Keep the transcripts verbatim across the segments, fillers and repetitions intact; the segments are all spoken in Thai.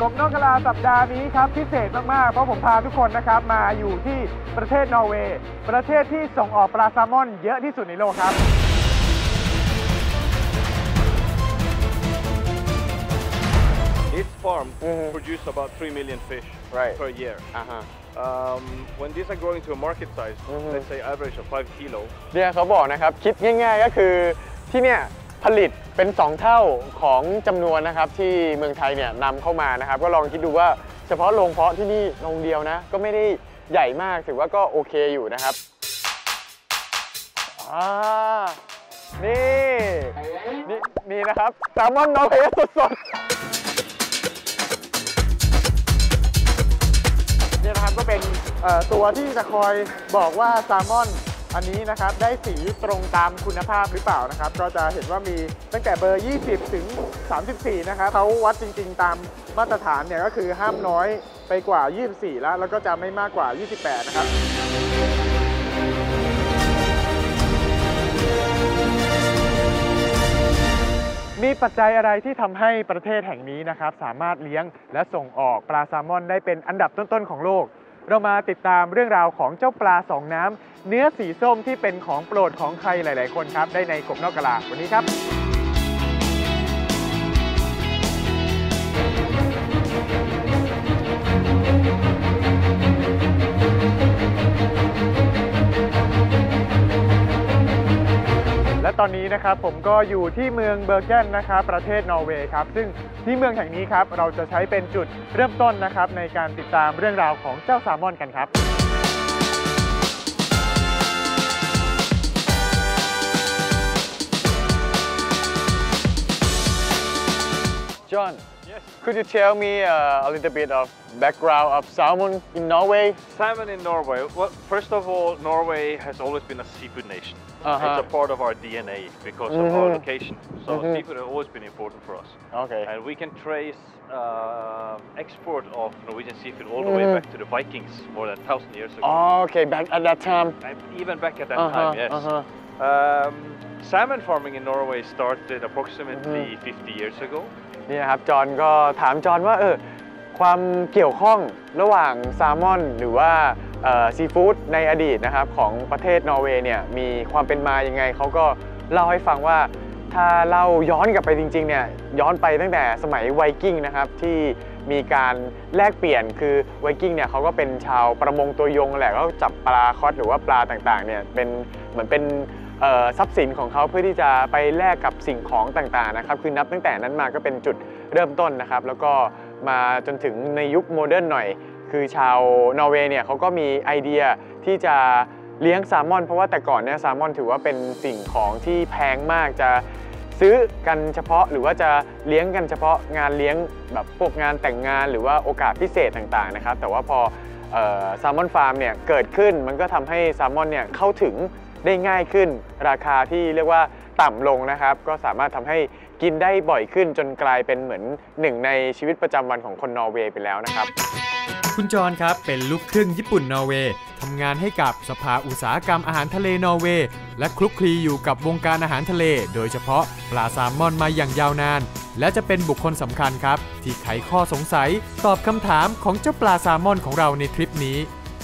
บนอกกะลาสัปดาห์นี้ครับพิเศษมากๆเพราะผมพาทุกคนนะครับมาอยู่ที่ประเทศนอร์เวย์ประเทศที่ส่งออกปลาแซลมอนเยอะที่สุดในโลกครับ Each farm mm-hmm. produces about three million fish right. per year. Uh-huh. Um, when these are growing to a market size, mm-hmm. let's say average of five kilo. เนี่ยเขาบอกนะครับคิดง่ายๆก็คือที่เนี่ยผลิตเป็นสองเท่าของจำนวนนะครับที่เมืองไทยเนี่ยนำเข้ามานะครับก็ลองคิดดูว่าเฉพาะโรงเพาะที่นี่โรงเดียวนะก็ไม่ได้ใหญ่มากถือว่าก็โอเคอยู่นะครับอ่านี่นี่นี่นะครับแซลมอนนอร์เวย์สดๆเนี่ยนะครับก็เป็นตัวที่จะคอยบอกว่าแซลมอนอันนี้นะครับได้สีตรงตามคุณภาพหรือเปล่านะครับก็จะเห็นว่ามีตั้งแต่เบอร์ยี่สิบถึงสามสิบสี่นะครับเขาวัดจริงๆตามมาตรฐานเนี่ยก็คือห้ามน้อยไปกว่ายี่สิบสี่แล้วแล้วก็จะไม่มากกว่ายี่สิบแปดนะครับมีปัจจัยอะไรที่ทำให้ประเทศแห่งนี้นะครับสามารถเลี้ยงและส่งออกปลาแซลมอนได้เป็นอันดับต้นๆของโลกเรามาติดตามเรื่องราวของเจ้าปลาสองน้ำเนื้อสีส้มที่เป็นของโปรดของใครหลายๆคนครับได้ในกบนอกกะลาวันนี้ครับและตอนนี้นะครับผมก็อยู่ที่เมืองเบอร์เกนนะครับประเทศนอร์เวย์ครับซึ่งที่เมืองแห่งนี้ครับเราจะใช้เป็นจุดเริ่มต้นนะครับในการติดตามเรื่องราวของเจ้าแซลมอนกันครับJohn, yes. Could you tell me uh, a little bit of background of salmon in Norway? Salmon in Norway. Well, first of all, Norway has always been a seafood nation. Uh-huh. It's a part of our D N A because mm-hmm. of our location. So mm-hmm. seafood has always been important for us. Okay. And we can trace uh, export of Norwegian seafood all the mm-hmm. way back to the Vikings more than a thousand years ago. Oh, okay. Back at that time. And even back at that uh-huh. time, yes. Uh-huh. Um, salmon farming in Norway started approximately mm-hmm. fifty years ago. นี่นะครับจอห์นก็ถามจอห์นว่าเออความเกี่ยวข้องระหว่างแซลมอนหรือว่าซีฟู้ดในอดีตนะครับของประเทศนอร์เวย์เนี่ยมีความเป็นมายังไงเขาก็เล่าให้ฟังว่าถ้าเล่าย้อนกลับไปจริงๆเนี่ยย้อนไปตั้งแต่สมัยไวกิ้งนะครับที่มีการแลกเปลี่ยนคือไวกิ้งเนี่ยเขาก็เป็นชาวประมงตัวยงแหละก็จับปลาคอสหรือว่าปลาต่างๆเนี่ยเป็นเหมือนเป็นทรัพย์สินของเขาเพื่อที่จะไปแลกกับสิ่งของต่างๆนะครับคือนับตั้งแต่นั้นมาก็เป็นจุดเริ่มต้นนะครับแล้วก็มาจนถึงในยุคโมเดิร์นหน่อยคือชาวนอร์เวย์เนี่ยเขาก็มีไอเดียที่จะเลี้ยงแซลมอนเพราะว่าแต่ก่อนเนี่ยแซลมอนถือว่าเป็นสิ่งของที่แพงมากจะซื้อกันเฉพาะหรือว่าจะเลี้ยงกันเฉพาะงานเลี้ยงแบบพวกงานแต่งงานหรือว่าโอกาสพิเศษต่างๆนะครับแต่ว่าพอแซลมอนฟาร์มเนี่ยเกิดขึ้นมันก็ทำให้แซลมอนเนี่ยเข้าถึงได้ง่ายขึ้นราคาที่เรียกว่าต่ำลงนะครับก็สามารถทำให้กินได้บ่อยขึ้นจนกลายเป็นเหมือนหนึ่งในชีวิตประจำวันของคนนอร์เวย์ไปแล้วนะครับคุณจรครับเป็นลูกครึ่งญี่ปุ่นนอร์เวย์ทำงานให้กับสภาอุตสาหกรรมอาหารทะเลนอร์เวย์และคลุกคลีอยู่กับวงการอาหารทะเลโดยเฉพาะปลาแซลมอนมาอย่างยาวนานและจะเป็นบุคคลสำคัญครับที่ไขข้อสงสัยตอบคำถามของเจ้าปลาแซลมอนของเราในทริปนี้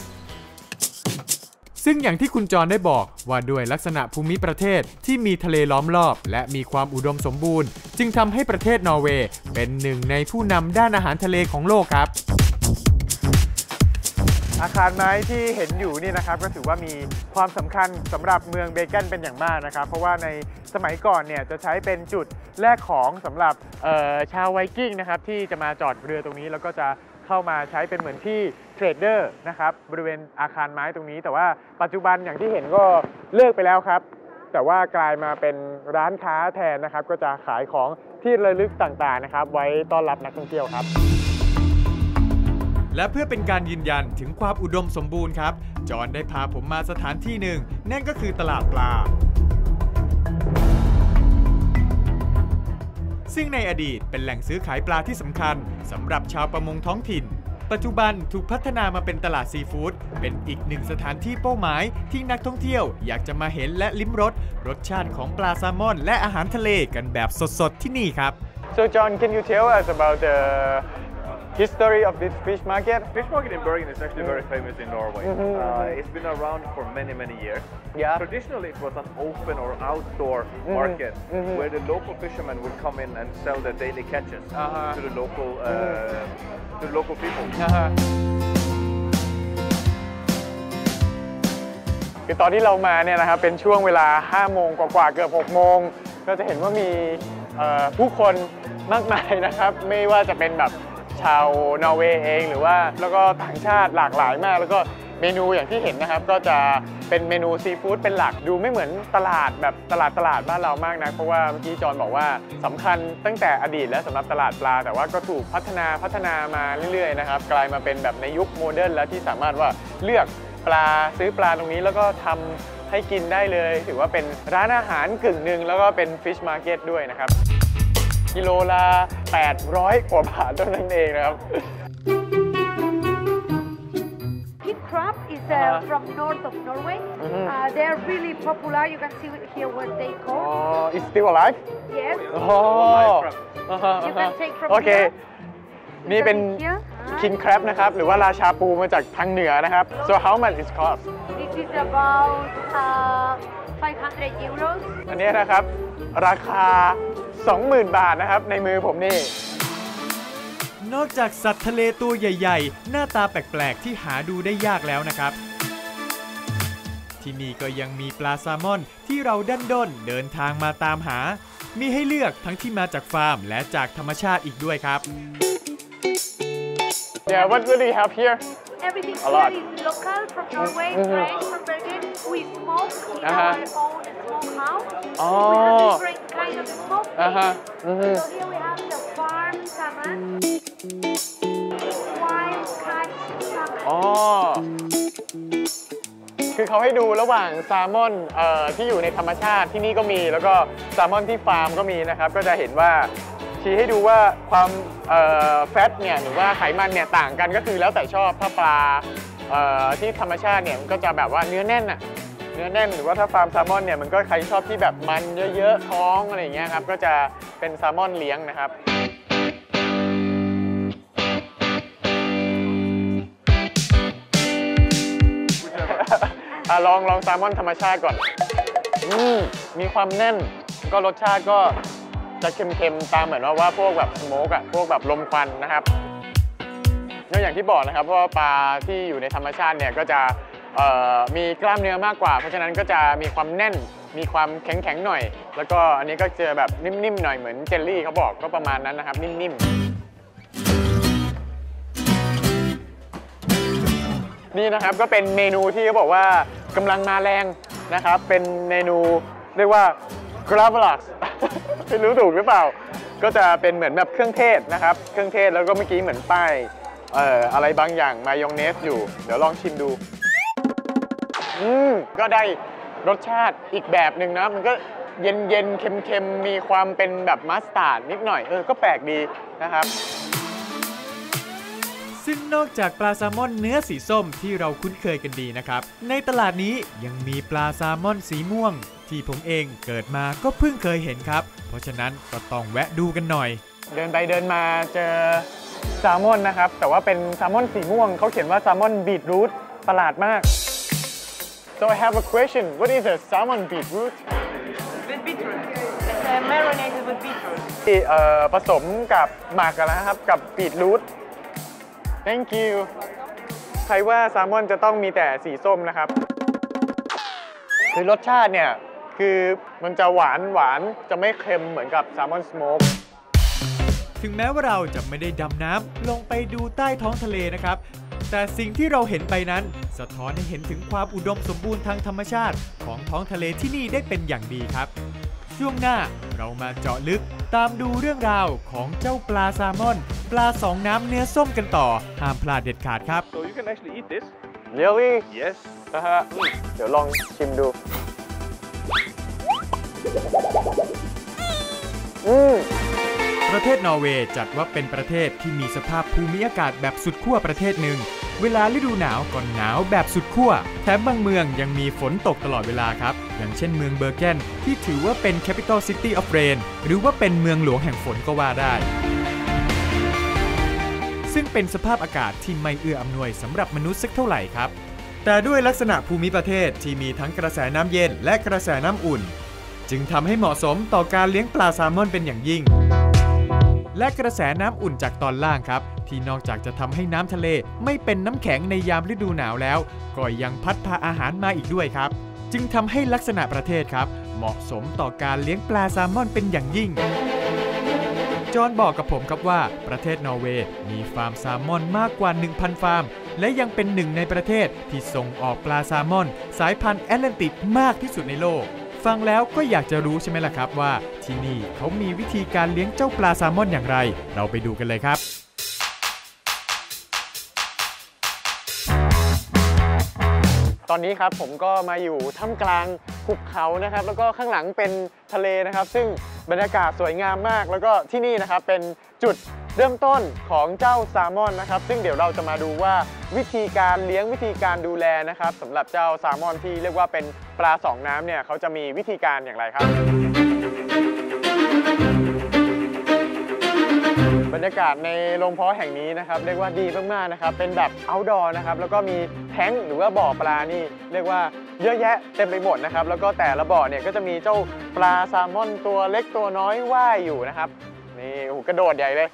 ซึ่งอย่างที่คุณจรได้บอกว่าด้วยลักษณะภูมิประเทศที่มีทะเลล้อมรอบและมีความอุดมสมบูรณ์จึงทำให้ประเทศนอร์เวย์เป็นหนึ่งในผู้นำด้านอาหารทะเลของโลกครับอาคารไม้ที่เห็นอยู่นี่นะครับก็ถือว่ามีความสำคัญสำหรับเมืองเบเกนเป็นอย่างมากนะครับเพราะว่าในสมัยก่อนเนี่ยจะใช้เป็นจุดแลกของสำหรับชาวไวกิ้งนะครับที่จะมาจอดเรือตรงนี้แล้วก็จะเข้ามาใช้เป็นเหมือนที่เทรดเดอร์นะครับบริเวณอาคารไม้ตรงนี้แต่ว่าปัจจุบันอย่างที่เห็นก็เลิกไปแล้วครับแต่ว่ากลายมาเป็นร้านค้าแทนนะครับก็จะขายของที่ระลึกต่างๆนะครับไว้ต้อนรับนักท่องเที่ยวครับและเพื่อเป็นการยืนยันถึงความอุดมสมบูรณ์ครับจอห์นได้พาผมมาสถานที่หนึ่งนั่นก็คือตลาดปลาซึ่งในอดีตเป็นแหล่งซื้อขายปลาที่สำคัญสำหรับชาวประมงท้องถิ่นปัจจุบันถูกพัฒนามาเป็นตลาดซีฟู้ดเป็นอีกหนึ่งสถานที่เป้าหมายที่นักท่องเที่ยวอยากจะมาเห็นและลิ้มรสรสชาติของปลาแซลมอนและอาหารทะเลกันแบบสดๆที่นี่ครับ So John, can you tell us about the history of this fish market? Fish market in Bergen is actually very famous in Norway. Mhm. Uh, it's been around for many, many years. Yeah. Traditionally, it was an open or outdoor market Mhm. where the local fishermen would come in and sell their daily catches Uh-huh. to the local uh, to the local people. นะฮะคือตอนที่เรามาเนี่ยนะครับเป็นช่วงเวลาห้าโมงกว่าๆเกือบหกโมงก็จะเห็นว่ามีเอ่อผู้คนมากมายนะครับ ไม่ว่าจะเป็นแบบชาวนอร์เวย์เองหรือว่าแล้วก็ต่างชาติหลากหลายมาก แล้วก็เมนูอย่างที่เห็นนะครับ ก็จะเป็นเมนูซีฟู้ดเป็นหลักดูไม่เหมือนตลาดแบบตลาดตลาดบ้านเรามากนะเพราะว่าเมื่อกี้จอห์นบอกว่าสำคัญตั้งแต่อดีตและสำหรับตลาดปลา แต่ว่าก็ถูกพัฒนาพัฒนามาเรื่อยๆนะครับกลายมาเป็นแบบในยุคโมเดิร์นแล้วที่สามารถว่าเลือกปลาซื้อปลาตรงนี้แล้วก็ทำให้กินได้เลยถือว่าเป็นร้านอาหารกึ่งหนึ่งแล้วก็เป็นฟิชมาร์เก็ตด้วยนะครับกิโลละแปดร้อยกว่าบาทเท่านั้นเองนะครับ King crab is uh, Uh-huh. from north of Norway. Mhm. Uh, they're really popular. You can see it here where they อ๋อ caught. it's still alive Yes. อ๋อ You can take from โอเค here. นี่เป็น Here. คิงแครบนะครับหรือว่าราชาปูมาจากทางเหนือนะครับ so how much is cost This is about uh, five hundred euros. อันนี้นะครับราคา สองหมื่น บาทนะครับในมือผมนี่นอกจากสัตว์ทะเลตัวใหญ่ๆ หน้าตาแปลกๆ ที่หาดูได้ยากแล้วนะครับ ที่นี่ก็ยังมีปลาแซลมอนที่เราดันด้นเดินทางมาตามหา มีให้เลือกทั้งที่มาจากฟาร์มและจากธรรมชาติอีกด้วยครับ Yeah what do you have here Everything A lot. here is local from Norway, Mhm. fresh from Bergen. We smoke in Uh-huh. our own smokehouse. Oh. We have different kind of smoke. อ่าฮะอือฮึ So here we have the farm salmon, wild catch salmon. อ๋อคือเขาให้ดูระหว่างแซลมอนเอ่อที่อยู่ในธรรมชาติที่นี่ก็มีแล้วก็แซลมอนที่ฟาร์มก็มีนะครับก็จะเห็นว่าชี้ให้ดูว่าความแฟตเนี่ยหรือว่าไขมันเนี่ยต่างกันก็คือแล้วแต่ชอบถ้าปลาเอ่อที่ธรรมชาติเนี่ยมันก็จะแบบว่าเนื้อแน่นอะเนื้อแน่นหรือว่าถ้าฟาร์มแซลมอนเนี่ยมันก็ใครชอบที่แบบมันเยอะๆท้องอะไรอย่างเงี้ยครับก็จะเป็นแซลมอนเลี้ยงนะครับอ่ะลองลองแซลมอนธรรมชาติก่อนอืมมีความแน่นก็รสชาติก็จะเค็มๆตามเหมือนว่าว่าพวกแบบสโมกอะพวกแบบลมควันนะครับก็อย่างที่บอกนะครับเพราะว่าปลาที่อยู่ในธรรมชาติเนี่ยก็จะเอ่อมีกล้ามเนื้อมากกว่าเพราะฉะนั้นก็จะมีความแน่นมีความแข็งๆหน่อยแล้วก็อันนี้ก็จะแบบนิ่มๆหน่อยเหมือนเจลลี่เขาบอกก็ประมาณนั้นนะครับนิ่มๆนี่นะครับก็เป็นเมนูที่เขาบอกว่ากำลังมาแรงนะครับเป็นเมนูเรียกว่า กราฟลัก ไม่รู้ถูกหรือเปล่าก็จะเป็นเหมือนแบบเครื่องเทศนะครับเครื่องเทศแล้วก็เมื่อกี้เหมือนป้ายเอ่ออะไรบางอย่างมายองเนสอยู่เดี๋ยวลองชิมดูอืมก็ได้รสชาติอีกแบบหนึ่งนะมันก็เย็นเย็นเค็มเค็มมีความเป็นแบบมัสตาร์ดนิดหน่อยเออก็แปลกดีนะครับซึ่งนอกจากปลาแซลมอนเนื้อสีส้มที่เราคุ้นเคยกันดีนะครับในตลาดนี้ยังมีปลาแซลมอนสีม่วงที่ผมเองเกิดมาก็เพิ่งเคยเห็นครับเพราะฉะนั้นก็ต้องแวะดูกันหน่อยเดินไปเดินมาเจอแซลมอนนะครับแต่ว่าเป็นแซลมอนสีม่วงเขาเขียนว่าแซลมอนบีทรูทประหลาดมาก so I have a question what is a salmon beetroot With beetroot. It's uh, marinated with beetroot. ที่เอ่อผสมกับหมักกันนะครับกับบีทรูท thank you ใครว่าแซลมอนจะต้องมีแต่สีส้มนะครับคือรสชาติเนี่ยคือมันจะหวานหวานจะไม่เค็มเหมือนกับแซลมอนสโมกถึงแม้ว่าเราจะไม่ได้ดำน้ำลงไปดูใต้ท้องทะเลนะครับแต่สิ่งที่เราเห็นไปนั้นสะท้อนให้เห็นถึงความอุดมสมบูรณ์ทางธรรมชาติของท้องทะเลที่นี่ได้เป็นอย่างดีครับช่วงหน้าเรามาเจาะลึกตามดูเรื่องราวของเจ้าปลาแซลมอนปลาสองน้ำเนื้อส้มกันต่อห้ามพลาดเด็ดขาดครับ So you can actually eat this. really Yes. นะฮะเดี๋ยวลองชิมดูอืมประเทศนอร์เวย์จัดว่าเป็นประเทศที่มีสภาพภูมิอากาศแบบสุดขั้วประเทศหนึ่งเวลาฤดูหนาวก็หนาวแบบสุดขั้วแถมบางเมืองยังมีฝนตกตลอดเวลาครับอย่างเช่นเมืองเบอร์เกนที่ถือว่าเป็น Capital City of Rain หรือว่าเป็นเมืองหลวงแห่งฝนก็ว่าได้ซึ่งเป็นสภาพอากาศที่ไม่เอื้ออำนวยสำหรับมนุษย์สักเท่าไหร่ครับแต่ด้วยลักษณะภูมิประเทศที่มีทั้งกระแสน้ำเย็นและกระแสน้ำอุ่นจึงทำให้เหมาะสมต่อการเลี้ยงปลาแซลมอนเป็นอย่างยิ่งและกระแสน้ำอุ่นจากตอนล่างครับที่นอกจากจะทำให้น้ำทะเลไม่เป็นน้ำแข็งในยามฤดูหนาวแล้วก็ยังพัดพาอาหารมาอีกด้วยครับจึงทำให้ลักษณะประเทศครับเหมาะสมต่อการเลี้ยงปลาแซลมอนเป็นอย่างยิ่งจอห์นบอกกับผมครับว่าประเทศนอร์เวย์มีฟาร์มแซลมอนมากกว่า หนึ่งพัน ฟาร์มและยังเป็นหนึ่งในประเทศที่ส่งออกปลาแซลมอนสายพันธุ์แอตแลนติกมากที่สุดในโลกฟังแล้วก็อยากจะรู้ใช่ไหมล่ะครับว่าที่นี่เขามีวิธีการเลี้ยงเจ้าปลาแซลมอนอย่างไรเราไปดูกันเลยครับตอนนี้ครับผมก็มาอยู่ท่ามกลางภูเขานะครับแล้วก็ข้างหลังเป็นทะเลนะครับซึ่งบรรยากาศสวยงามมากแล้วก็ที่นี่นะครับเป็นจุดเริ่มต้นของเจ้าแซลมอนนะครับซึ่งเดี๋ยวเราจะมาดูว่าวิธีการเลี้ยงวิธีการดูแลนะครับสำหรับเจ้าแซลมอนที่เรียกว่าเป็นปลาสองน้ำเนี่ยเขาจะมีวิธีการอย่างไรครับบรรยากาศในโรงเพาะแห่งนี้นะครับเรียกว่าดีมากๆนะครับเป็นแบบ outdoor นะครับแล้วก็มีแท้งหรือว่าบ่อปลานี่เรียกว่าเยอะแยะเต็มไปหมดนะครับแล้วก็แต่ละบ่อเนี่ยก็จะมีเจ้าปลาแซลมอนตัวเล็กตัวน้อยว่ายอยู่นะครับนี่โอ้โหกระโดดใหญ่เลย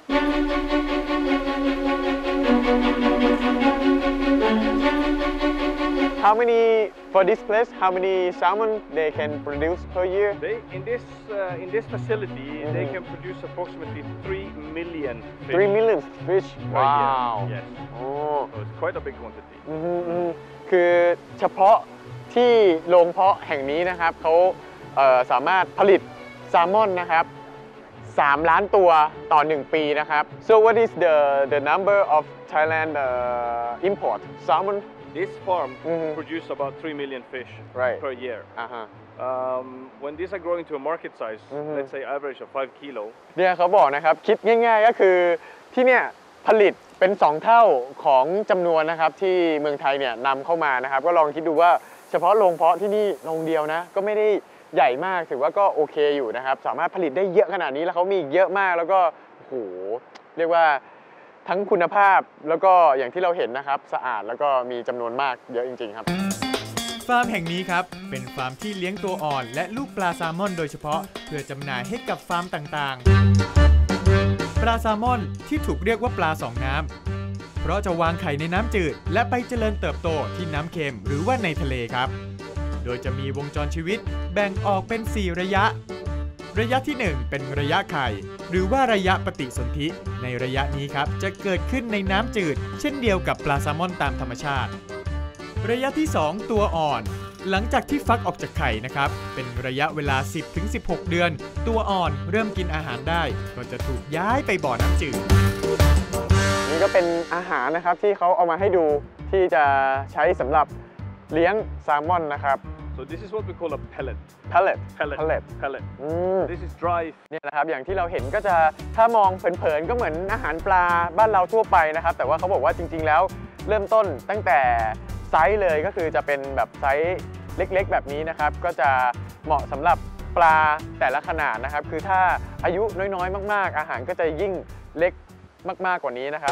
How many for this place? How many salmon they can produce per year? They, in this uh, in this facility, Mm-hmm. they can produce approximately three million fish. Three million fish. per year. Wow. Yes. โอ้ So it's quite a big quantity. อืมคือเฉพาะที่โรงเพาะแห่งนี้นะครับเขาเอ่อสามารถผลิตแซลมอนนะครับสามล้านตัวต่อหนึ่งปีนะครับ So what is the the number of Thailand uh, import salmon? This farm Mhm. produces about three million fish Right. per year. อ่าฮะ Um, when these are growing to a market size, Mhm. let's say average of five kilo, เนี่ยเขาบอกนะครับคิดง่ายๆก็คือที่เนี่ยผลิตเป็นสองเท่าของจำนวนนะครับที่เมืองไทยเนี่ยนำเข้ามานะครับก็ลองคิดดูว่าเฉพาะโรงเพาะที่นี่โรงเดียวนะก็ไม่ได้ใหญ่มากถือว่าก็โอเคอยู่นะครับสามารถผลิตได้เยอะขนาดนี้แล้วเขามีเยอะมากแล้วก็โอ้โหเรียกว่าทั้งคุณภาพแล้วก็อย่างที่เราเห็นนะครับสะอาดแล้วก็มีจำนวนมากเยอะจริงๆครับฟาร์มแห่งนี้ครับเป็นฟาร์มที่เลี้ยงตัวอ่อนและลูกปลาแซลมอนโดยเฉพาะเพื่อจำหน่ายให้กับฟาร์มต่างๆปลาแซลมอนที่ถูกเรียกว่าปลาสองน้ำเพราะจะวางไข่ในน้ำจืดและไปเจริญเติบโตที่น้ำเค็มหรือว่าในทะเลครับโดยจะมีวงจรชีวิตแบ่งออกเป็นสี่ระยะระยะที่หนึ่งเป็นระยะไข่หรือว่าระยะปฏิสนธิในระยะนี้ครับจะเกิดขึ้นในน้ำจืดเช่นเดียวกับปลาแซลมอนตามธรรมชาติระยะที่สองตัวอ่อนหลังจากที่ฟักออกจากไข่นะครับเป็นระยะเวลา สิบถึงสิบหก เดือนตัวอ่อนเริ่มกินอาหารได้ก็จะถูกย้ายไปบ่อน้ำจืดนี่ก็เป็นอาหารนะครับที่เขาเอามาให้ดูที่จะใช้สำหรับเลี้ยงแซลมอนนะครับ so this is what we call a pellet. pellet Pellet. pellet Pellet. อืม This is dry. เนี่ยนะครับอย่างที่เราเห็นก็จะถ้ามองเผินๆก็เหมือนอาหารปลาบ้านเราทั่วไปนะครับแต่ว่าเขาบอกว่าจริงๆแล้วเริ่มต้นตั้งแต่ไซส์เลยก็คือจะเป็นแบบไซส์เล็กๆแบบนี้นะครับก็จะเหมาะสำหรับปลาแต่ละขนาดนะครับคือถ้าอายุน้อยๆมากๆอาหารก็จะยิ่งเล็กมากๆกว่านี้นะครับ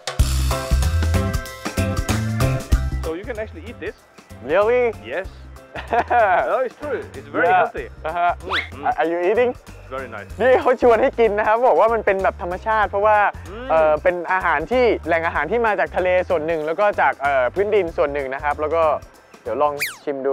So you can actually eat this. Really? Yes. No, it's true. It's very Yeah. healthy. Uh-huh. Mm, mm. Are you eating? It's very nice. นี่เขาชวนให้กินนะครับบอกว่ามันเป็นแบบธรรมชาติเพราะว่าอืมเอ่อเป็นอาหารที่แหล่งอาหารที่มาจากทะเลส่วนหนึ่งแล้วก็จากเอ่อพื้นดินส่วนหนึ่งนะครับแล้วก็เดี๋ยวลองชิมดู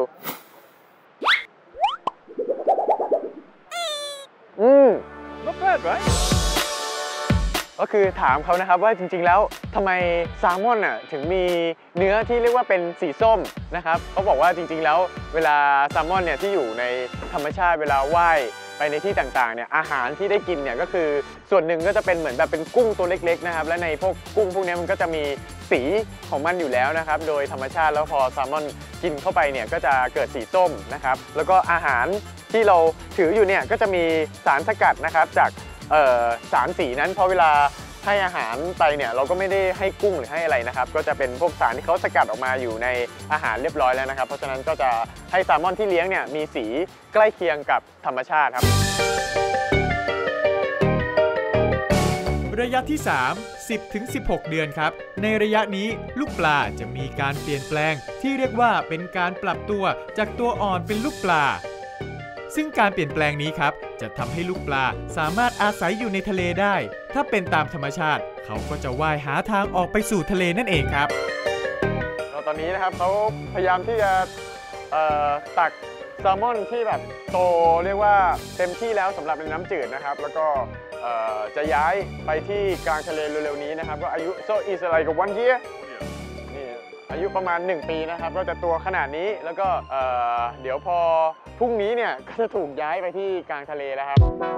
อืม Not bad, right? ก็คือถามเขานะครับว่าจริงๆแล้วทำไมแซลมอนน่ะถึงมีเนื้อที่เรียกว่าเป็นสีส้มนะครับเขาบอกว่าจริงๆแล้วเวลาแซลมอนเนี่ยที่อยู่ในธรรมชาติเวลาว่ายไปในที่ต่างๆเนี่ยอาหารที่ได้กินเนี่ยก็คือส่วนหนึ่งก็จะเป็นเหมือนแบบเป็นกุ้งตัวเล็กๆนะครับและในพวกกุ้งพวกนี้มันก็จะมีสีของมันอยู่แล้วนะครับโดยธรรมชาติแล้วพอแซลมอนกินเข้าไปเนี่ยก็จะเกิดสีส้มนะครับแล้วก็อาหารที่เราถืออยู่เนี่ยก็จะมีสารสกัดนะครับจากเอ่อสารสีนั้นเพราะเวลาให้อาหารไปเนี่ยเราก็ไม่ได้ให้กุ้งหรือให้อะไรนะครับก็จะเป็นพวกสารที่เขาสกัดออกมาอยู่ในอาหารเรียบร้อยแล้วนะครับเพราะฉะนั้นก็จะให้แซลมอนที่เลี้ยงเนี่ยมีสีใกล้เคียงกับธรรมชาติครับระยะที่ สาม สิบถึงสิบหก เดือนครับในระยะนี้ลูกปลาจะมีการเปลี่ยนแปลงที่เรียกว่าเป็นการปรับตัวจากตัวอ่อนเป็นลูกปลาซึ่งการเปลี่ยนแปลงนี้ครับจะทำให้ลูกปลาสามารถอาศัยอยู่ในทะเลได้ถ้าเป็นตามธรรมชาติเขาก็จะว่ายหาทางออกไปสู่ทะเลนั่นเองครับตอนนี้นะครับเขาพยายามที่จะตักแซลมอนที่แบบโตเรียกว่าเต็มที่แล้วสำหรับในน้ำจืดนะครับแล้วก็จะย้ายไปที่กลางทะเลเร็วๆนี้นะครับก็อายุ so is like one year นี่อายุประมาณหนึ่งปีนะครับก็จะตัวขนาดนี้แล้วก็เดี๋ยวพอพรุ่งนี้เนี่ยก็จะถูกย้ายไปที่กลางทะเลแล้วครับ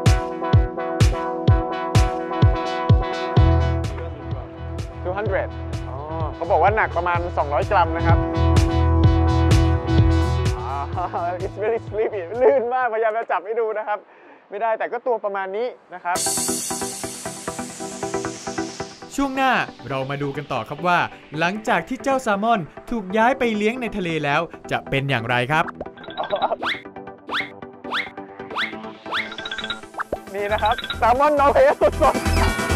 สองร้อยอ๋อเขาบอกว่าหนักประมาณสองร้อยกรัมนะครับIt's very sleepy ลื่นมากพยายามจะจับให้ดูนะครับไม่ได้แต่ก็ตัวประมาณนี้นะครับช่วงหน้าเรามาดูกันต่อครับว่าหลังจากที่เจ้าแซลมอนถูกย้ายไปเลี้ยงในทะเลแล้วจะเป็นอย่างไรครับนี่นะครับแซลมอนนอร์เวย์สดๆ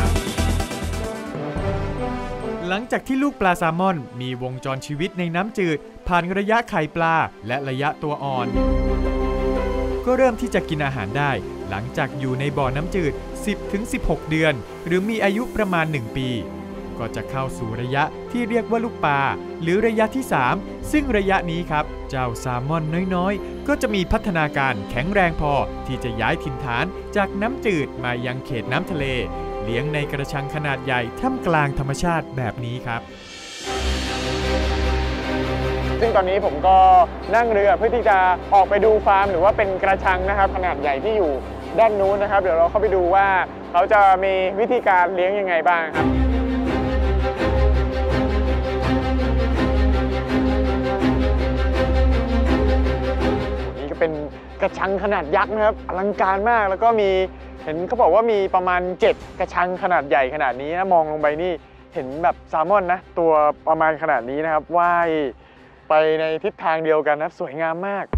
หลังจากที่ลูกปลาแซลมอนมีวงจรชีวิตในน้ำจืดผ่านระยะไข่ปลาและระยะตัวอ่อนก็เริ่มที่จะกินอาหารได้หลังจากอยู่ในบ่อน้ำจืด สิบถึงสิบหก เดือนหรือมีอายุประมาณหนึ่งปีก็จะเข้าสู่ระยะที่เรียกว่าลูกปลาหรือระยะที่สามซึ่งระยะนี้ครับเจ้าแซลมอนน้อยๆก็จะมีพัฒนาการแข็งแรงพอที่จะย้ายถิ่นฐานจากน้ำจืดมายังเขตน้ำทะเลเลี้ยงในกระชังขนาดใหญ่ท่ามกลางธรรมชาติแบบนี้ครับซึ่งตอนนี้ผมก็นั่งเรือเพื่อที่จะออกไปดูฟาร์มหรือว่าเป็นกระชังนะครับขนาดใหญ่ที่อยู่ด้านนู้นนะครับเดี๋ยวเราเข้าไปดูว่าเขาจะมีวิธีการเลี้ยงยังไงบ้างครับนี่ก็เป็นกระชังขนาดยักษ์นะครับอลังการมากแล้วก็มีเห็นเขาบอกว่ามีประมาณเจ็ดกระชังขนาดใหญ่ขนาดนี้นะมองลงไปนี่เห็นแบบแซลมอนนะตัวประมาณขนาดนี้นะครับว่ายไปในทิศทางเดียวกันนะสวยงามมาก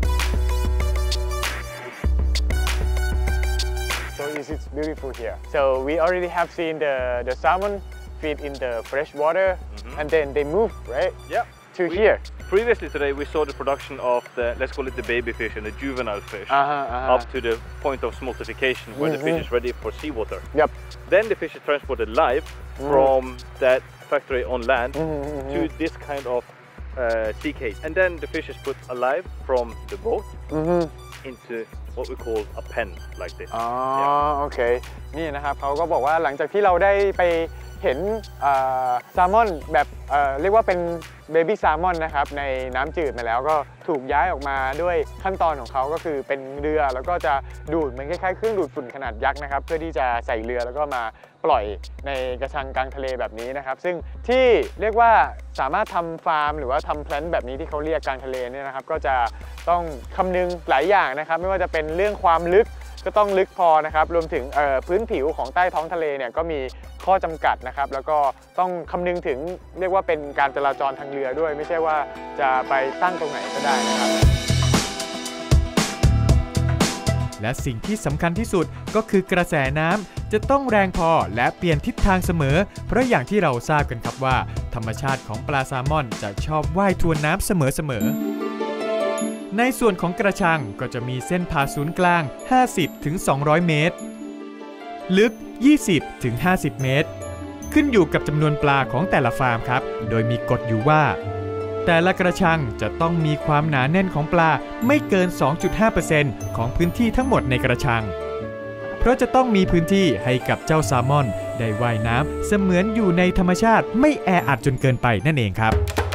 so it's beautiful here so we already have seen the the salmon feed in the fresh water mm-hmm. and then they move right yeah to we, here previously today we saw the production of the let's call it the baby fish and the juvenile fish uh-huh, uh-huh. up to the point of smoltification where mm-hmm. the fish is ready for seawater yep then the fish is transported live mm-hmm. from that factory on land mm-hmm. to this kind of uh, sea cage and then the fish is put alive from the boat mm-hmm. into what we call a pen like this อ๋อโอเคนี่นะครับเขาก็บอกว่าหลังจากที่เราได้ไปเห็นแซลมอนแบบเอ่อเรียกว่าเป็นเบบี้แซลมอนนะครับในน้ำจืดมาแล้วก็ถูกย้ายออกมาด้วยขั้นตอนของเขาก็คือเป็นเรือแล้วก็จะดูดเหมือนคล้ายๆเครื่องดูดฝุ่นขนาดยักษ์นะครับเพื่อที่จะใส่เรือแล้วก็มาปล่อยในกระชังกลางทะเลแบบนี้นะครับซึ่งที่เรียกว่าสามารถทำฟาร์มหรือว่าทำแพลนแบบนี้ที่เขาเรียกกลางทะเลเนี่ยนะครับก็จะต้องคำนึงหลายอย่างนะครับไม่ว่าจะเป็นเรื่องความลึกก็ต้องลึกพอนะครับรวมถึงพื้นผิวของใต้ท้องทะเลเนี่ยก็มีข้อจำกัดนะครับแล้วก็ต้องคำนึงถึงเรียกว่าเป็นการจราจรทางเรือด้วยไม่ใช่ว่าจะไปตั้งตรงไหนก็ได้นะครับและสิ่งที่สำคัญที่สุดก็คือกระแสน้ำจะต้องแรงพอและเปลี่ยนทิศทางเสมอเพราะอย่างที่เราทราบกันครับว่าธรรมชาติของปลาแซลมอนจะชอบว่ายทวนน้ำเสมอๆในส่วนของกระชังก็จะมีเส้นผ่าศูนย์กลาง ห้าสิบถึงสองร้อย เมตรลึก ยี่สิบถึงห้าสิบ เมตรขึ้นอยู่กับจำนวนปลาของแต่ละฟาร์มครับโดยมีกฎอยู่ว่าแต่ละกระชังจะต้องมีความหนาแน่นของปลาไม่เกิน สองจุดห้าเปอร์เซ็นต์ ของพื้นที่ทั้งหมดในกระชังเพราะจะต้องมีพื้นที่ให้กับเจ้าแซลมอนได้ว่ายน้ำเสมือนอยู่ในธรรมชาติไม่แออัดจนเกินไปนั่นเองครับ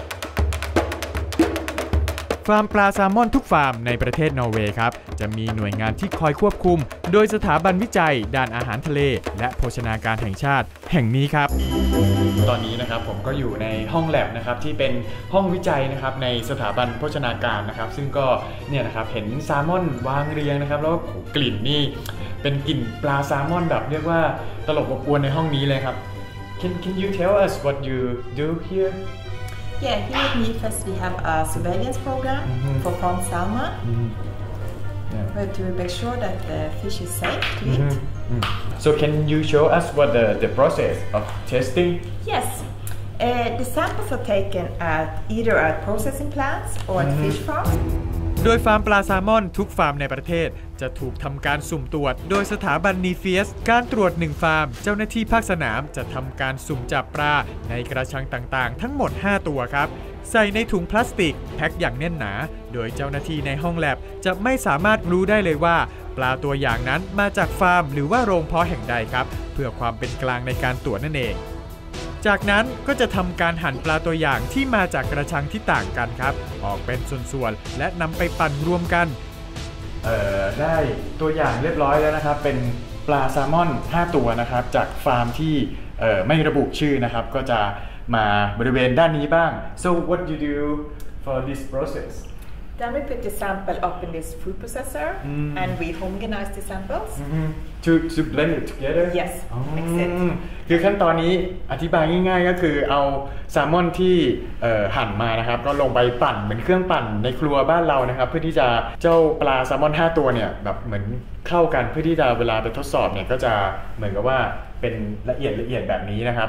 ฟาร์มปลาแซลมอนทุกฟาร์มในประเทศนอร์เวย์ครับจะมีหน่วยงานที่คอยควบคุมโดยสถาบันวิจัยด้านอาหารทะเลและโภชนาการแห่งชาติแห่งนี้ครับตอนนี้นะครับผมก็อยู่ในห้องแลบนะครับที่เป็นห้องวิจัยนะครับในสถาบันโภชนาการนะครับซึ่งก็เนี่ยนะครับเห็นแซลมอนวางเรียงนะครับแล้วก็กลิ่นนี่เป็นกลิ่นปลาแซลมอนแบบเรียกว่าตลบอบอวนในห้องนี้เลยครับ Can Can you tell us what you do here Yeah, here at NIFAS we have a surveillance program mm-hmm. for farmed salmon. Mm-hmm. Yeah. But to make sure that the fish is safe to eat. Mm-hmm. Mm. So can you show us what the, the process of testing? Yes. Uh, the samples are taken at either at processing plants or at fish farms. โดยฟาร์มปลาแซลมอนทุกฟาร์มในประเทศจะถูกทำการสุ่มตรวจโดยสถาบันนีเฟียสการตรวจหนึ่งฟาร์มเจ้าหน้าที่ภาคสนามจะทำการสุ่มจับปลาในกระชังต่างๆทั้งหมดห้าตัวครับใส่ในถุงพลาสติกแพ็คอย่างแน่นหนาโดยเจ้าหน้าที่ในห้องแลบจะไม่สามารถรู้ได้เลยว่าปลาตัวอย่างนั้นมาจากฟาร์มหรือว่าโรงเพาะแห่งใดครับเพื่อความเป็นกลางในการตรวจนั่นเองจากนั้นก็จะทำการหั่นปลาตัวอย่างที่มาจากกระชังที่ต่างกันครับออกเป็นส่วนๆและนำไปปั่นรวมกันเอ่อได้ตัวอย่างเรียบร้อยแล้วนะครับเป็นปลาแซลมอนห้าตัวนะครับจากฟาร์มที่เอ่อไม่ระบุชื่อนะครับก็จะมาบริเวณด้านนี้บ้าง so what you do for this process Then we put the sample up in this food processor mm. and we homogenize the samples. Mm-hmm. to to blend it together Yes, mix it. คือขั้นตอนนี้อธิบายง่ายๆก็คือเอาแซลมอนที่หั่นมานะครับก็ลงไปปั่นเหมือนเครื่องปั่นในครัวบ้านเรานะครับเพื่อที่จะเจ้าปลาแซลมอนห้าตัวเนี่ยแบบเหมือนเข้ากันเพื่อที่จะเวลาไปทดสอบเนี่ยก็จะเหมือนกับว่าเป็นละเอียดละเอียดแบบนี้นะครับ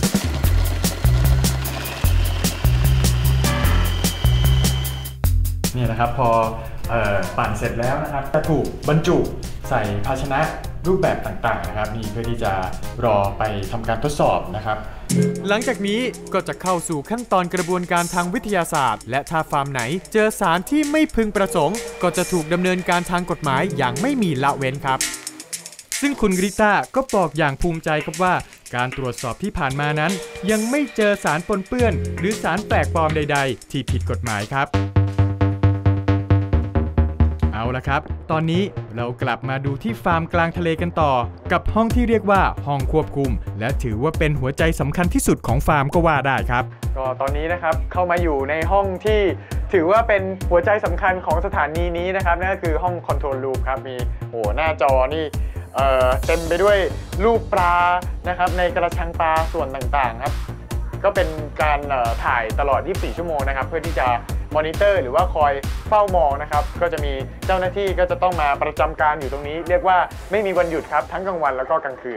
นี่นะครับพอเอ่อปั่นเสร็จแล้วนะครับจะถูกบรรจุใส่ภาชนะรูปแบบต่างๆนะครับนี่เพื่อที่จะรอไปทำการทดสอบนะครับหลังจากนี้ก็จะเข้าสู่ขั้นตอนกระบวนการทางวิทยาศาสตร์และถ้าฟาร์มไหนเจอสารที่ไม่พึงประสงค์ก็จะถูกดำเนินการทางกฎหมายอย่างไม่มีละเว้นครับซึ่งคุณกริต้าก็บอกอย่างภูมิใจครับว่าการตรวจสอบที่ผ่านมานั้นยังไม่เจอสารปนเปื้อนหรือสารแปลกปลอมใดๆที่ผิดกฎหมายครับเอาละครับตอนนี้เรากลับมาดูที่ฟาร์มกลางทะเลกันต่อกับห้องที่เรียกว่าห้องควบคุมและถือว่าเป็นหัวใจสำคัญที่สุดของฟาร์มก็ว่าได้ครับก็ตอนนี้นะครับเข้ามาอยู่ในห้องที่ถือว่าเป็นหัวใจสำคัญของสถานีนี้นะครับนั่นก็คือห้องคอนโทรลรูมครับมีโอ้หน้าจอนี่เอ่อเต็มไปด้วยรูปปลานะครับในกระชังปลาส่วนต่างๆครับก็เป็นการถ่ายตลอดยี่สิบสี่ชั่วโมงนะครับเพื่อที่จะมอนิเตอร์หรือว่าคอยเฝ้ามองนะครับก็จะมีเจ้าหน้าที่ก็จะต้องมาประจำการอยู่ตรงนี้เรียกว่าไม่มีวันหยุดครับทั้งกลางวันแล้วก็กลางคืน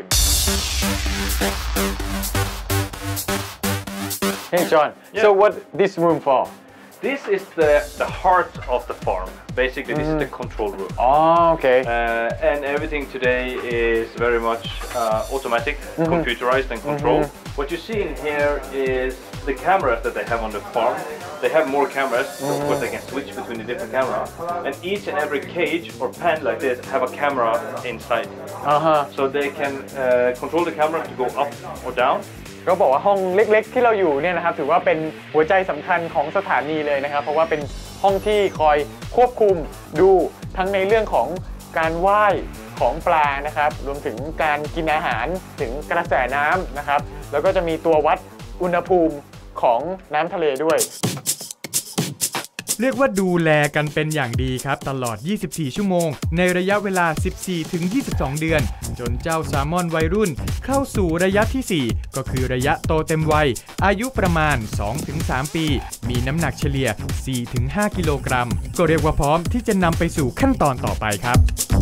Hey John, yeah. so what this room for? This is the the heart of the farm. Basically, this mm. is the control room. Oh, okay. Uh, and everything today is very much uh, automatic, mm-hmm. computerized and controlled. Mm-hmm. What you see in here is the cameras that they have on the farm. They have more cameras, so of course they can switch between the different cameras. And each and every cage or pen like this have a camera inside. Uh-huh. So they can uh, control the camera to go up or down. ก็บอกว่าห้องเล็กๆที่เราอยู่เนี่ยนะครับถือว่าเป็นหัวใจสำคัญของสถานีเลยนะครับเพราะว่าเป็นห้องที่คอยควบคุมดูทั้งในเรื่องของการว่ายของปลานะครับรวมถึงการกินอาหารถึงกระแสน้ำนะครับแล้วก็จะมีตัววัดอุณหภูมิของน้ำทะเลด้วยเรียกว่าดูแลกันเป็นอย่างดีครับตลอดยี่สิบสี่ชั่วโมงในระยะเวลา สิบสี่ถึงยี่สิบสอง เดือนจนเจ้าแซลมอนวัยรุ่นเข้าสู่ระยะที่สี่ก็คือระยะโตเต็มวัยอายุประมาณ สองถึงสาม ปีมีน้ำหนักเฉลี่ย สี่ถึงห้า กิโลกรัมก็เรียกว่าพร้อมที่จะนำไปสู่ขั้นตอนต่อไปครับ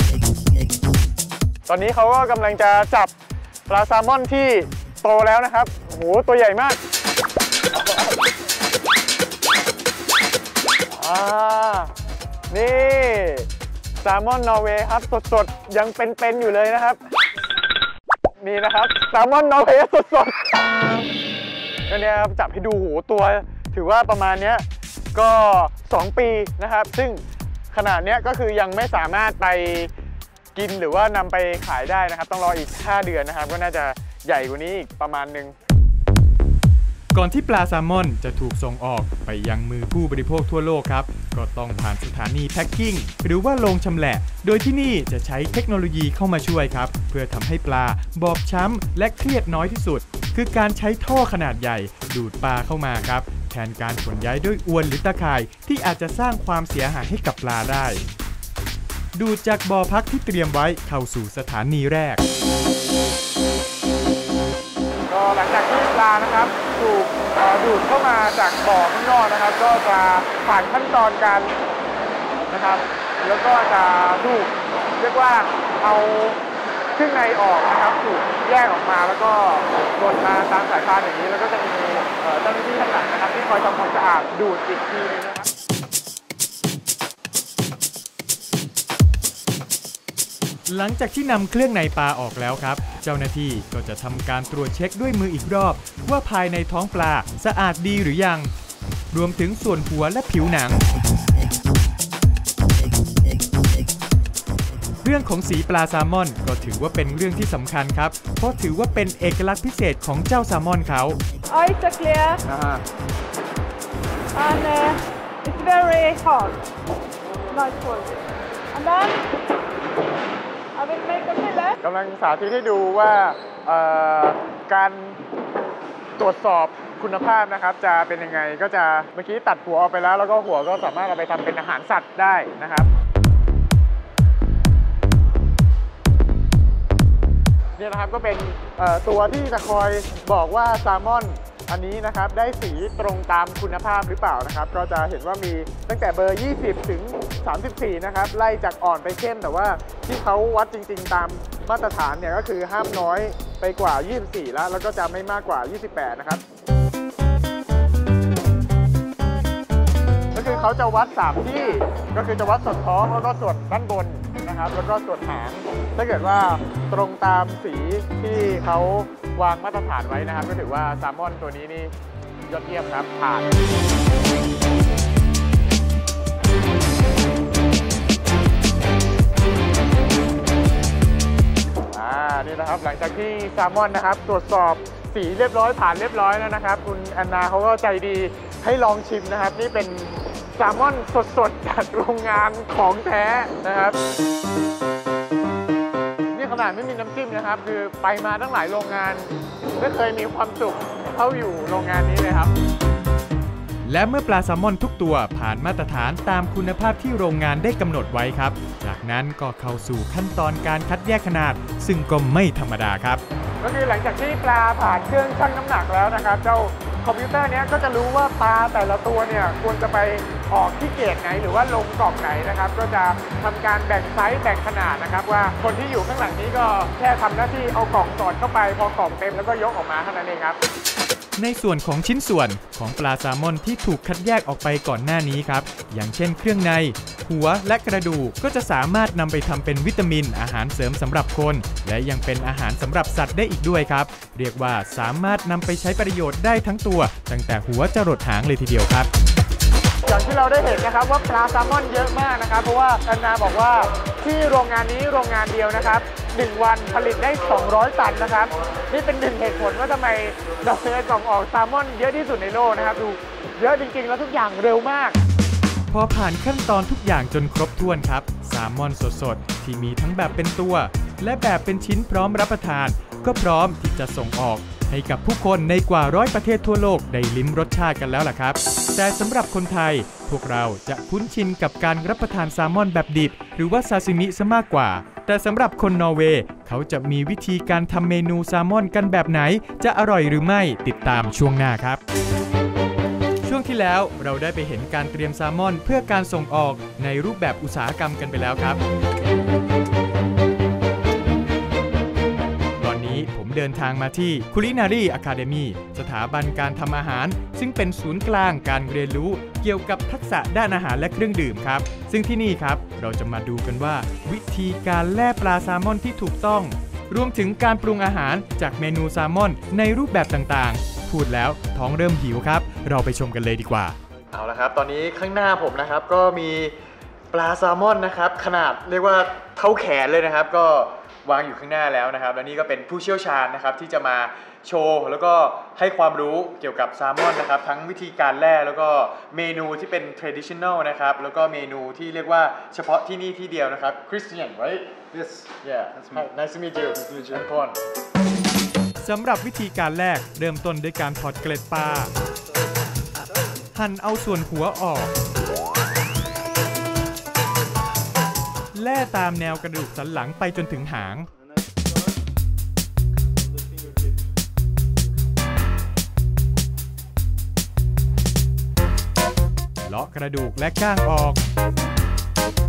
ตอนนี้เขาก็กำลังจะจับปลาแซลมอนที่โตแล้วนะครับโอ้โหตัวใหญ่มากอ่านี่แซลมอนนอร์เวย์ครับสดๆยังเป็นๆอยู่เลยนะครับนี่นะครับแซลมอนนอร์เวย์สดๆก็เนี่ยครับจับให้ดูโหตัวถือว่าประมาณเนี้ยก็สองปีนะครับซึ่งขนาดเนี้ยก็คือยังไม่สามารถไปกินหรือว่านำไปขายได้นะครับต้องรออีกห้าเดือนนะครับก็น่าจะใหญ่กว่านี้อีกประมาณนึงก่อนที่ปลาแซลมอนจะถูกส่งออกไปยังมือผู้บริโภคทั่วโลกครับก็ต้องผ่านสถานีแพ็คกิ้งหรือว่าโรงชำแหละโดยที่นี่จะใช้เทคโนโลยีเข้ามาช่วยครับเพื่อทำให้ปลาบอบช้ำและเครียดน้อยที่สุดคือการใช้ท่อขนาดใหญ่ดูดปลาเข้ามาครับแทนการขนย้ายด้วยอวนหรือตะข่ายที่อาจจะสร้างความเสียหายให้กับปลาได้ดูดจากบ่อพักที่เตรียมไว้เข้าสู่สถานีแรกก็หลังจากที่ปลานะครับถูกดูดเข้ามาจากบ่อข้างนอกนะครับก็จะผ่านขั้นตอนการนะนะครับแล้วก็จะถูกเรียกว่าเอาเครื่องในออกนะครับถูกแยกออกมาแล้วก็บดมาตามสายพานอย่างนี้แล้วก็จะมีเจ้าหน้าที่ข้างหลังนะครับที่คอยทำความสะอาดดูดอีกทีนึงนะครับหลังจากที่นำเครื่องในปลาออกแล้วครับเจ้าหน้าที่ก็จะทำการตรวจเช็คด้วยมืออีกรอบว่าภายในท้องปลาสะอาดดีหรือยังรวมถึงส่วนหัวและผิวหนังเรื่องของสีปลาแซลมอนก็ถือว่าเป็นเรื่องที่สำคัญครับเพราะถือว่าเป็นเอกลักษณ์พิเศษของเจ้าแซลมอนเขา Eyes are clear and uh, it's very hard. Nice work. And then I will make a fillet. กำลังสาธิตให้ดูว่าการตรวจสอบคุณภาพนะครับจะเป็นยังไงก็จะเมื่อกี้ตัดหัวออกไปแล้วแล้วก็หัวก็สามารถเอาไปทำเป็นอาหารสัตว์ได้นะครับนี่นะครับก็เป็นตัวที่จะคอยบอกว่าแซลมอนอันนี้นะครับได้สีตรงตามคุณภาพหรือเปล่านะครับก็จะเห็นว่ามีตั้งแต่เบอร์ยี่สิบถึงสามสิบสี่นะครับไล่จากอ่อนไปเข้มแต่ว่าที่เขาวัดจริงๆตามมาตรฐานเนี่ยก็คือห้ามน้อยไปกว่ายี่สิบสี่แล้วแล้วก็จะไม่มากกว่ายี่สิบแปดนะครับก็คือเขาจะวัดสามที่ก็คือจะวัดส่วนท้องแล้วก็ส่วนด้านบนนะครับแล้วก็ส่วนหางถ้าเกิดว่าตรงตามสีที่เขาวางมาตรฐานไว้นะครับก็ถือว่าแซลมอนตัวนี้นี่ยอดเยี่ยมครับผ่านอ่านี่นะครับหลังจากที่แซลมอนนะครับตรวจสอบสีเรียบร้อยผ่านเรียบร้อยแล้วนะครับคุณแอนนาเขาก็ใจดีให้ลองชิมนะครับนี่เป็นแซลมอนสดๆจากโรงงานของแท้นะครับนี่ขนาดไม่มีน้ำจิ้มนะครับคือไปมาตั้งหลายโรงงานไม่เคยมีความสุขเท่าอยู่โรงงานนี้เลยครับและเมื่อปลาแซลมอนทุกตัวผ่านมาตรฐานตามคุณภาพที่โรงงานได้กำหนดไว้ครับจากนั้นก็เข้าสู่ขั้นตอนการคัดแยกขนาดซึ่งก็ไม่ธรรมดาครับก็คือหลังจากที่ปลาผ่านเครื่องชั่งน้ำหนักแล้วนะครับเจ้าคอมพิวเตอร์นี้ก็จะรู้ว่าปลาแต่ละตัวเนี่ยควรจะไปออกที่เกรดไหนหรือว่าลงกล่องไหนนะครับก็จะทำการแบ่งไซส์แบ่งขนาดนะครับว่าคนที่อยู่ข้างหลังนี้ก็แค่ทำหน้าที่เอากล่องสอดเข้าไปพอกล่องเต็มแล้วก็ยกออกมาเท่านั้นเองครับในส่วนของชิ้นส่วนของปลาแซลมอนที่ถูกคัดแยกออกไปก่อนหน้านี้ครับอย่างเช่นเครื่องในหัวและกระดูกก็จะสามารถนำไปทำเป็นวิตามินอาหารเสริมสำหรับคนและยังเป็นอาหารสำหรับสัตว์ได้อีกด้วยครับเรียกว่าสามารถนำไปใช้ประโยชน์ได้ทั้งตัวตั้งแต่หัวจรดหางเลยทีเดียวครับอย่างที่เราได้เห็นนะครับว่าปลาแซลมอนเยอะมากนะครับเพราะว่าแอนนาบอกว่าที่โรงงานนี้โรงงานเดียวนะครับหนึ่งวันผลิตได้สองร้อยตันนะครับนี่เป็นหนึ่งเหตุผลว่าทำไมเราเจอกล่องออกแซลมอนเยอะที่สุดในโลกนะครับดูเยอะจริงๆแล้วทุกอย่างเร็วมากพอผ่านขั้นตอนทุกอย่างจนครบถ้วนครับแซลมอนสดๆที่มีทั้งแบบเป็นตัวและแบบเป็นชิ้นพร้อมรับประทานก็พร้อมที่จะส่งออกให้กับผู้คนในกว่าร้อยประเทศทั่วโลกได้ลิ้มรสชาติกันแล้วล่ะครับแต่สำหรับคนไทยพวกเราจะคุ้นชินกับการรับประทานแซลมอนแบบดิบหรือว่าซาซิมิซะมากกว่าแต่สำหรับคนนอร์เวย์เขาจะมีวิธีการทำเมนูแซลมอนกันแบบไหนจะอร่อยหรือไม่ติดตามช่วงหน้าครับช่วงที่แล้วเราได้ไปเห็นการเตรียมแซลมอนเพื่อการส่งออกในรูปแบบอุตสาหกรรมกันไปแล้วครับผมเดินทางมาที่ Culinary Academy สถาบันการทำอาหารซึ่งเป็นศูนย์กลางการเรียนรู้เกี่ยวกับทักษะด้านอาหารและเครื่องดื่มครับซึ่งที่นี่ครับเราจะมาดูกันว่าวิธีการแล่ปลาแซลมอนที่ถูกต้องรวมถึงการปรุงอาหารจากเมนูแซลมอนในรูปแบบต่างๆพูดแล้วท้องเริ่มหิวครับเราไปชมกันเลยดีกว่าเอาละครับตอนนี้ข้างหน้าผมนะครับก็มีปลาแซลมอนนะครับขนาดเรียกว่าเท่าแขนเลยนะครับก็วางอยู่ข้างหน้าแล้วนะครับและนี่ก็เป็นผู้เชี่ยวชาญนะครับที่จะมาโชว์แล้วก็ให้ความรู้เกี่ยวกับแซลมอนนะครับทั้งวิธีการแล่แล้วก็เมนูที่เป็น traditional นะครับแล้วก็เมนูที่เรียกว่าเฉพาะที่นี่ที่เดียวนะครับ Christian right yes yeah nice to meet you nice to meet you สำหรับวิธีการแรกเริ่มต้นด้วยการถอดเกล็ดปลาหั่นเอาส่วนหัวออกแล่ตามแนวกระดูกสันหลังไปจนถึงหางเลาะกระดูกและก้างออก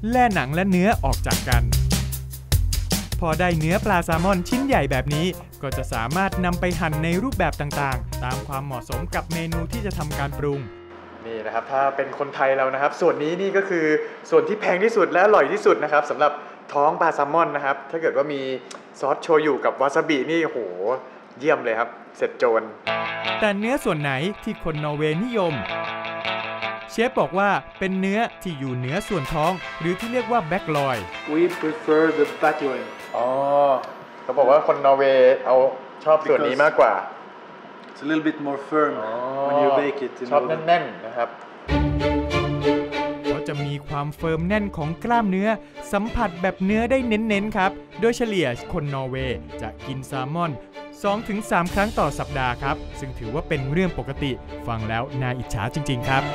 แล่หนังและเนื้อออกจากกันพอได้เนื้อปลาแซลมอนชิ้นใหญ่แบบนี้ก็จะสามารถนำไปหั่นในรูปแบบต่างๆตามความเหมาะสมกับเมนูที่จะทำการปรุงนี่นะครับถ้าเป็นคนไทยเรานะครับส่วนนี้นี่ก็คือส่วนที่แพงที่สุดและอร่อยที่สุดนะครับสำหรับท้องปลาแซลมอนนะครับถ้าเกิดว่ามีซอสโชยุกับวาซาบินี่โหเยี่ยมเลยครับเสร็จโจรแต่เนื้อส่วนไหนที่คนนอร์เวย์นิยมเชฟบอกว่าเป็นเนื้อที่อยู่เหนือส่วนท้องหรือที่เรียกว่าแบ็กลอย We prefer the back loin อ๋อเขาบอกว่าคนนอร์เวย์เอาชอบส่วนนี้มากกว่า It's a little bit more firm when you bake it ชอบแน่นๆนะครับเพราะจะมีความเฟิร์มแน่นของกล้ามเนื้อสัมผัสแบบเนื้อได้เน้นๆครับโดยเฉลี่ยคนนอร์เวย์จะกินแซลมอน สองถึงสาม ครั้งต่อสัปดาห์ครับซึ่งถือว่าเป็นเรื่องปกติฟังแล้วน่าอิจฉาจริงๆครับ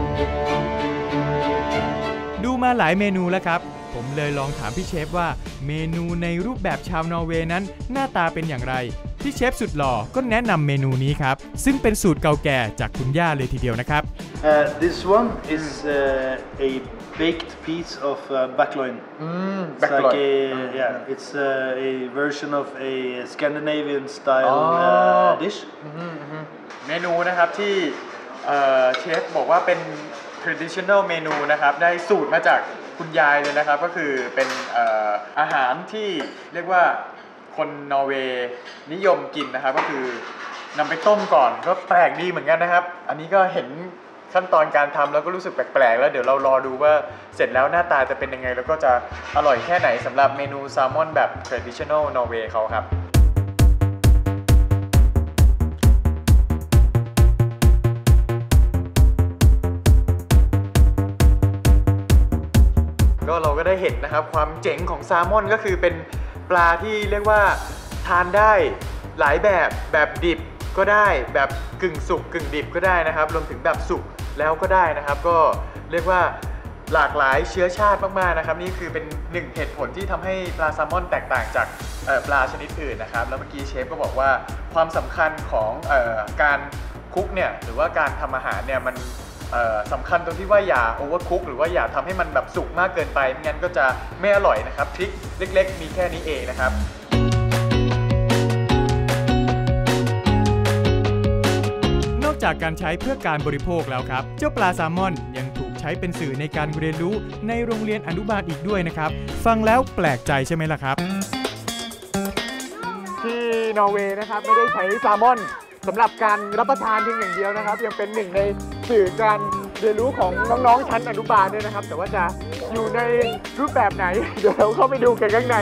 ดูมาหลายเมนูแล้วครับผมเลยลองถามพี่เชฟว่าเมนูในรูปแบบชาวนอร์เวย์นั้นหน้าตาเป็นอย่างไรพี่เชฟสุดหล่อก็แนะนำเมนูนี้ครับซึ่งเป็นสูตรเก่าแก่จากคุณย่าเลยทีเดียวนะครับ uh, This one is uh, a baked piece of uh, back loin. Mm, it's back like loin. a yeah, it's uh, a version of a Scandinavian style oh. uh, dish. เมนูนะครับที่เชฟบอกว่าเป็น traditional เมนูนะครับได้สูตรมาจากคุณยายเลยนะครับก็คือเป็นอาหารที่เรียกว่าคนนอร์เวย์นิยมกินนะครับก็คือนำไปต้มก่อนก็แปลกดีเหมือนกันนะครับอันนี้ก็เห็นขั้นตอนการทำแล้วก็รู้สึกแปลกๆแล้วเดี๋ยวเรารอดูว่าเสร็จแล้วหน้าตาจะเป็นยังไงแล้วก็จะอร่อยแค่ไหนสำหรับเมนูแซลมอนแบบ traditional นอร์เวย์เขาครับก็เราก็ได้เห็นนะครับความเจ๋งของแซลมอนก็คือเป็นปลาที่เรียกว่าทานได้หลายแบบแบบดิบก็ได้แบบกึ่งสุกกึ่งดิบก็ได้นะครับรวมถึงแบบสุกแล้วก็ได้นะครับก็เรียกว่าหลากหลายเชื้อชาติมากๆนะครับนี่คือเป็นหนึ่งเหตุผลที่ทำให้ปลาแซลมอนแตกต่างจากปลาชนิดอื่นนะครับแล้วเมื่อกี้เชฟก็บอกว่าความสำคัญของเอ่อการคุกเนี่ยหรือว่าการทำอาหารเนี่ยมันสำคัญตรงที่ว่าอย่าโอเวอร์คุกหรือว่าอย่าทำให้มันแบบสุกมากเกินไปไม่งั้นก็จะไม่อร่อยนะครับทริคเล็กๆมีแค่นี้เองนะครับนอกจากการใช้เพื่อการบริโภคแล้วครับเจ้าปลาแซลมอนยังถูกใช้เป็นสื่อในการเรียนรู้ในโรงเรียนอนุบาลอีกด้วยนะครับฟังแล้วแปลกใจใช่ไหมล่ะครับที่นอร์เวย์นะครับไม่ได้ใช้แซลมอนสำหรับการรับประทานเพียงอย่างเดียวนะครับยังเป็นหนึ่งในสื่อการเรียนรู้ของน้องๆชั้นอนุบาลด้วยนะครับแต่ว่าจะอยู่ในรูปแบบไหนเดี๋ยวเราเข้าไปดูกันข้างใน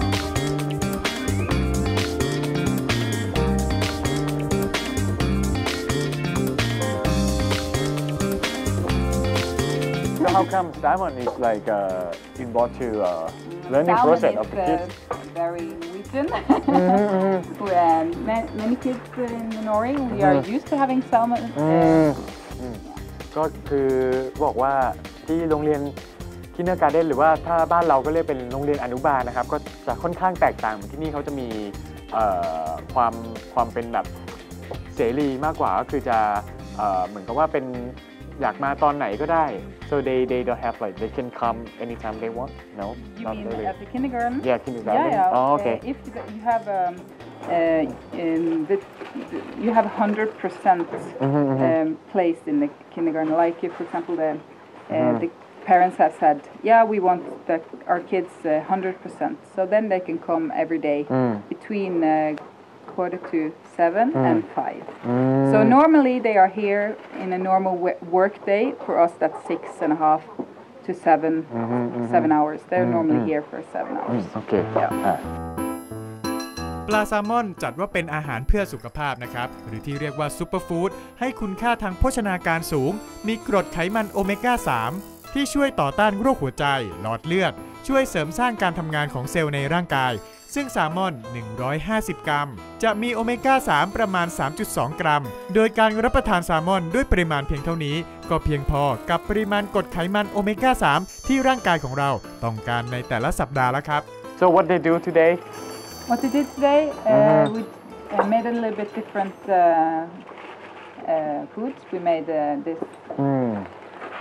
So how come salmon is like uh, involved to uh, learning salmon process is, of the kids? Uh, very recent. mm-hmm. When many kids in Norway, we are used to having salmon. Uh, ก็คือบอกว่าที่โรงเรียนที่เนอร์การ์เด้นหรือว่าถ้าบ้านเราก็เรียกเป็นโรงเรียนอนุบาลนะครับก็จะค่อนข้างแตกต่างที่นี่เขาจะมีความความเป็นแบบเสรีมากกว่าก็คือจะเหมือนกับว่าเป็นอยากมาตอนไหนก็ได้ so they they don't have like they can come anytime they want no you not mean really at the kindergarten yeah kindergarten yeah, yeah. oh okay uh, if you have um, uh, in the, you have one hundred percent um, place in the kindergarten like if for example the uh, mm-hmm. the parents have said yeah we want the, our kids uh, one hundred percent so then they can come every day mm. between uh, quarter to seven mm. and five. Mm. So normally they are here in a normal work day. For us, that's six and a half to seven, mm-hmm, mm-hmm. seven hours. They're mm-hmm. normally here for seven hours. Mm, okay. Yeah. Ah. ปลาแซลมอนจัดว่าเป็นอาหารเพื่อสุขภาพนะครับหรือที่เรียกว่าซูเปอร์ฟู้ดให้คุณค่าทางโภชนาการสูงมีกรดไขมันโอเมก้า สาม ที่ช่วยต่อต้านโรคหัวใจหลอดเลือดช่วยเสริมสร้างการทำงานของเซลล์ในร่างกายซึ่งแซลมอนหนึ่งร้อยห้าสิบกรัมจะมีโอเมก้า สาม ประมาณ สามจุดสอง กรัมโดยการรับประทานแซลมอนด้วยปริมาณเพียงเท่านี้ก็เพียงพอกับปริมาณกรดไขมันโอเมก้า สาม ที่ร่างกายของเราต้องการในแต่ละสัปดาห์แล้วครับ So what they do today? What they did today, uh, mm-hmm. we uh, made a little bit different uh, uh, foods. We made uh, this. Mm.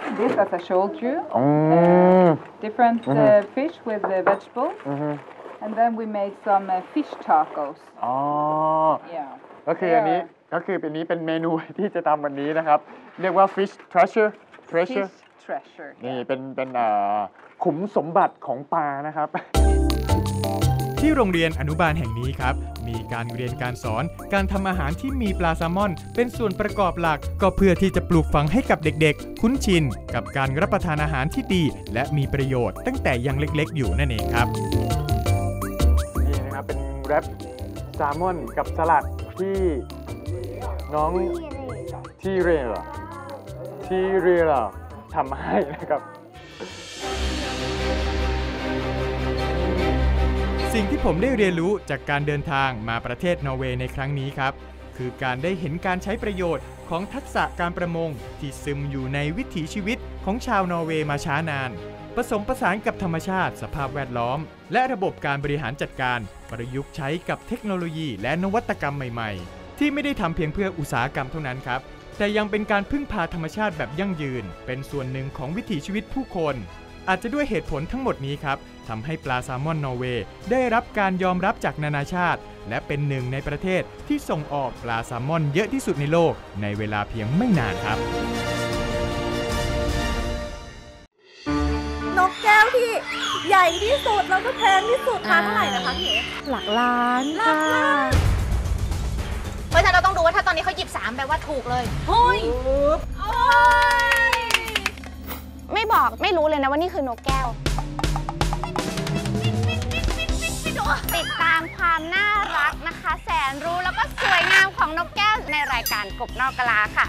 this, as I showed you, Mm. uh, different uh, Mhm. fish with the vegetables, อือฮึ and then we made some uh, fish tacos. อ๋อ Yeah. ก็คืออันนี้ก็คือเป็นนี้เป็นเมนูที่จะทำวันนี้นะครับ เรียกว่า fish treasure treasure Fish treasure. นี่เป็นเป็นเอ่อขุมสมบัติของปลานะครับที่โรงเรียนอนุบาลแห่งนี้ครับ มีการเรียนการสอนการทำอาหารที่มีปลาแซลมอน เป็นส่วนประกอบหลัก ก็เพื่อที่จะปลูกฝังให้กับเด็กๆ คุ้นชินกับการรับประทานอาหารที่ดี และมีประโยชน์ตั้งแต่ยังเล็กๆอยู่นั่นเองครับนี่นะครับเป็นแรปแซลมอนกับสลัดที่น้องที่เรลที่เรลทำให้นะครับสิ่งที่ผมได้เรียนรู้จากการเดินทางมาประเทศนอร์เวย์ในครั้งนี้ครับ คือการได้เห็นการใช้ประโยชน์ของทักษะการประมงที่ซึมอยู่ในวิถีชีวิตของชาวนอร์เวย์มาช้านาน ผสมผสานกับธรรมชาติสภาพแวดล้อม และระบบการบริหารจัดการประยุกต์ใช้กับเทคโนโลยีและนวัตกรรมใหม่ๆ ที่ไม่ได้ทำเพียงเพื่ออุตสาหกรรมเท่านั้นครับ แต่ยังเป็นการพึ่งพาธรรมชาติแบบยั่งยืน เป็นส่วนหนึ่งของวิถีชีวิตผู้คน อาจจะด้วยเหตุผลทั้งหมดนี้ครับทำให้ปลาแซลมอนนอร์เวย์ได้รับการยอมรับจากนานาชาติ และเป็นหนึ่งในประเทศที่ส่งออกปลาแซลมอนเยอะที่สุดในโลกในเวลาเพียงไม่นานครับนกแก้วที่ใหญ่ที่สุดแล้วก็แพงที่สุดราคาเท่าไหร่นะคะพี่เอ๋หลักล้านค่ะเพราะฉะนั้นเราต้องดูว่าถ้าตอนนี้เขาหยิบสามแปลว่าถูกเลยเฮ้ยโอ้ยไม่บอกไม่รู้เลยนะว่านี่คือนกแก้ว ติดตามความน่ารักนะคะ แสนรู้แล้วก็สวยงามของนกแก้วในรายการกบนอกกะลาค่ะ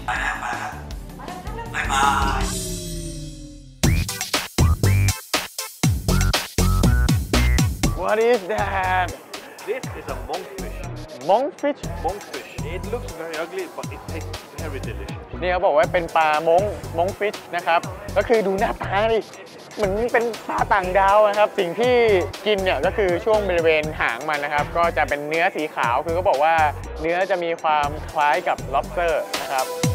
What is that This is a monkfish. monkfish Monkfish. It looks very ugly, but it tastes very delicious. นี่เขาบอกว่าเป็นปลามงมงฟิชนะครับ ก็คือดูหน้าตาดิเหมือนเป็นปลาต่างดาวนะครับ สิ่งที่กินเนี่ยก็คือช่วงบริเวณหางมันนะครับ ก็จะเป็นเนื้อสีขาว คือเขาบอกว่าเนื้อจะมีความคล้ายกับ lobster นะครับ